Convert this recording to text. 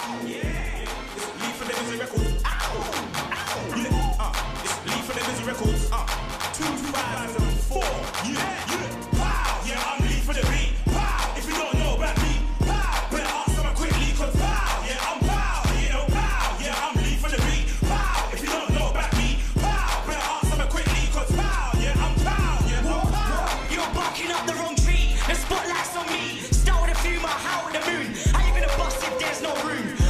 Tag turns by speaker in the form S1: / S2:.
S1: Yeah. It's Lee for the Busy Records. Yeah. It's Lee for the Busy Records. 2004. Yeah. Wow. Yeah, I'm Lee for the beat. Wow. If you don't know about me, wow. Better ask someone quickly, cause wow. Yeah, I'm wow. You know, wow. Yeah, I'm Lee for the beat. Wow. If you don't know about me, wow. Better ask someone quickly, cause wow. Yeah, I'm wow. Yeah, wow.
S2: You're barking up the wrong tree. The spotlight's on me. Start with a few, my how with the moon. How you gonna bust if there's no room?